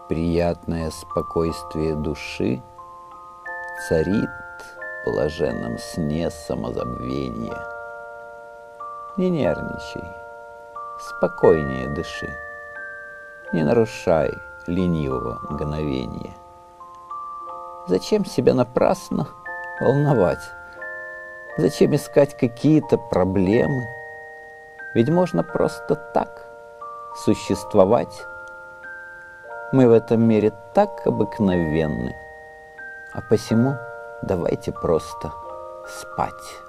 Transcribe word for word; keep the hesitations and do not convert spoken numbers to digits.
Приятное спокойствие души царит в блаженном сне самозабвения. Не нервничай, спокойнее дыши, не нарушай ленивого мгновения. Зачем себя напрасно волновать? Зачем искать какие-то проблемы? Ведь можно просто так существовать. Мы в этом мире так обыкновенны, а посему давайте просто спать.